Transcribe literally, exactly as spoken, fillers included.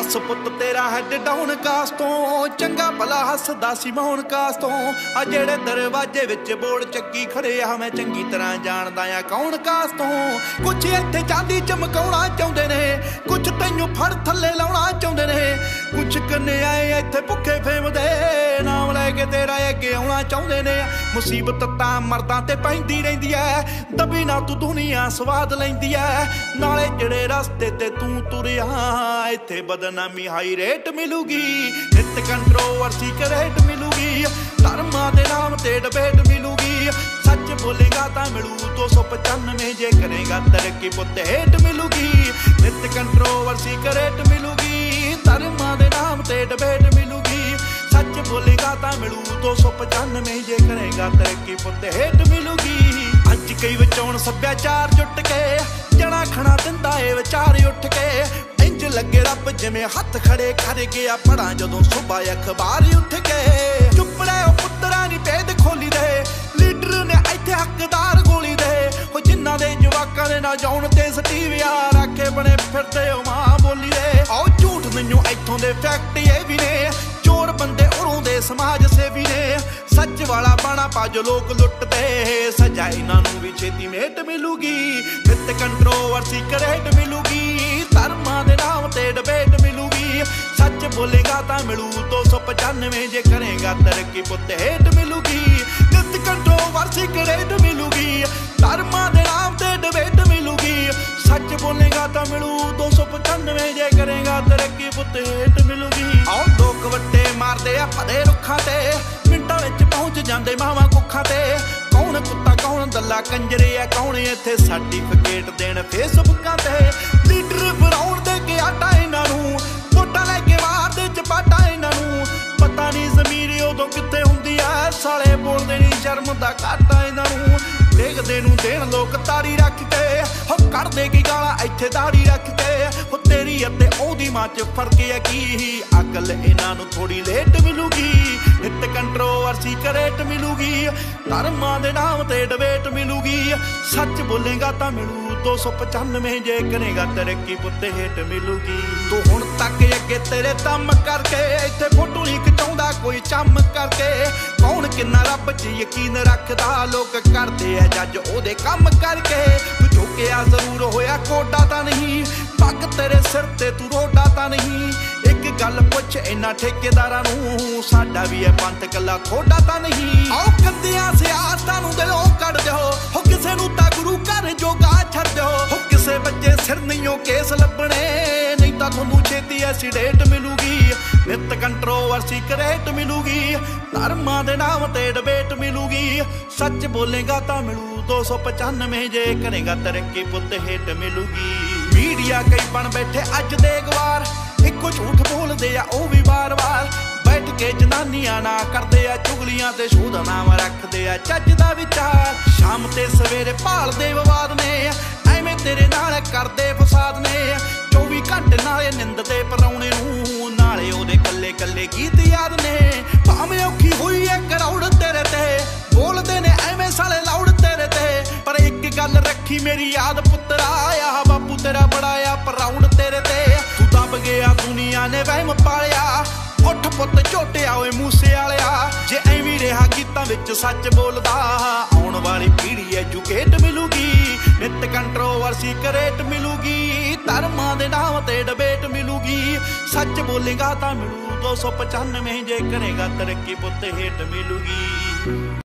दस पुत तेरा हैड डाउन कास तो चंगा भला हसदा सी मौन कास तो आ जेड़े दरवाजे विच बोर्ड चक्की खड़े आ मैं चंगी तरह जानदा आ कौन कास तो कुछ इत्थे चांदी चमकाउणा चाहुंदे ने कुछ तैनूं फड़ थल्ले लाउणा चाहुंदे ने कुछ कन्याए इत्थे भुखे फेमदे नाम लैके तेरा अगे आउणा चाहुंदे ने मुसीबत तां मर्दां ते पैंदी रहिंदी ऐ दबी ना तू दुनिया स्वाद लैंदी ऐ नाले जेड़े रस्ते ते तू तुरिया इत्थे बदनामी हाई रेट मिलूगी नित कंट्रोवर्सी करेट मिलूगी धर्मां दे नाम ते डिबेट मिलूगी सच बोलेगा तां मिलू दो सौ पचानवे जे करेगा तरक्की पुत हेट मिलूगी नित कंट्रोवर्सी करेट मिलूगी धर्मां दे नाम ते डिबेट मिलूगी सच बोलेगा तां मिलू दो सौ पचानवे जे करेगा तरक्की पुत हेट मिलूगी अज कई विचौण सभ्याचार जुट के जणा खणा दिंदा ए विचार उठ के इंज लगे रब जिवें हथ खड़े कर गया पढ़ा जदों सुबह अखबार उठ के चुप रहे पुत्तरा नी भेद खोली दे लीडर ने इत्थे हकदार गोली दे ओ जिन्हां दे जवाकां दे ना जाउण ते सटीविया राखे बने फिरदे ओ मां बोली दे ओ झूठ मैनूं इत्थों दे फैक्ट ये भी ने चोर बंदे उरों दे समाज सेवी ने सच वाला बाणा पा जो लोग लुटते सजा इन्हां नूं भी छेती मेट मिलूगी नित कंट्रोवर्सी करेट मिलूगी धर्मां दे नाम ते डिबेट मिलूगी सच बोलेगा तां मिलू दो सौ पचानवे जे करेगा तरक्की पुत हेट मिलूगी नित कंट्रोवर्सी करेट मिलूगी धर्मां दे नाम ते डिबेट मिलूगी सच बोलेगा तां मिलू दो सौ पचानवे जे करेगा तरक्की पुत हेट मिलूगी आओ लोग वट्टे मारदे आ फदे रुखां ते मिंटां विच पहुंच जांदे मावां कुखां ते कौन कुत्ता कौन दल्ला कंजरे आ कौन इत्थे सर्टिफिकेट देण फेसबुकां ते लीडर फराउण दे के आटा इन्हां नूं वोटां लैके मार दे चपाटा इन्हां नूं पता नहीं ज़मीर उदों कित्थे हुंदी आ साले बोलदे नहीं शर्म दा घाटा इन्हां नूं देखदे नूं देण लोक ताड़ी रख के हो कढदे की गालां इत्थे दाड़ी रख के हो तेरी अते ओदी मां च फर्क है की अकल इन्हां नूं थोड़ी लेट मिलूगी नित कंट्रोवर्सी करेट मिलूगी धर्मां दे नाम ते डिबेट मिलूगी सच बोलेगा तां मिलू दो सौ पचानवे जे करेगा तरक्की पुत हेट मिलूगी तू हुण तक अगे तेरे दम करके इत्थे फोटो नहीं खिचाउंदा कोई चम करके कौन किन्ना रब च यकीन रखदा लोक करदे आ जज ओदे कम करके तू झुकिया जरूर होया कोडा तां नहीं पग तेरे सिर ते तू रोडा तां नहीं एक गल पुछ इन्हां ठेकेदारां नूं साडा भी है पंथ कला थोड़ा तां नहीं आओ कंदियां सियासतां नूं दिलों कढ दिओ हो किसे नूं तां गुरु घर जोगा छड्ड दिओ हो किसे बच्चे सिर नहीं केस लभणे नहीं तां तुहानूं छेती एसीडेट मिलूगी नित कंट्रोवर्सी करेट मिलूगी धर्मां दे नाम ते डिबेट मिलूगी सच बोलेगा तां मिलू दो सौ पचानवे जे करेगा तरक्की पुत हेट मिलूगी मीडिया कई बन बैठे अज दे गवार इको झूठ बोलदे आ ओ भी बार बार बैठ के जनानियां ना करदे आ चुगलियां ते शोध नाम रखदे आ चज दा विचार शाम ते सवेरे भालदे विवाद ने एवें तेरे नाल करदे फसाद ने चौबी घंटे नाले निंद ते पराउणे नूं नाले ओदे कल्ले कल्ले गीत याद ने भावें औखी होई ऐ करौड़ तेरे ते बोलदे ने एवें साले लाउड तेरे ते पर एक गल रखी मेरी याद पुत्तरा आ बापू तेरा बड़ा आ प्राउड तेरे ते तू दब गया दुनिया ने वहम पालिया उठ पुत झोटिया ओए मूसे वालिया जे एवें रहा गीतां विच सच बोलदा आउण वाली पीढ़ी एजुकेट मिलूगी नित कंट्रोवर्सी करेट मिलूगी धर्मां दे नाम ते डिबेट मिलूगी सच बोलेगा तां मिलू दो सौ पचानवे जे करेगा तरक्की पुत हेट मिलूगी।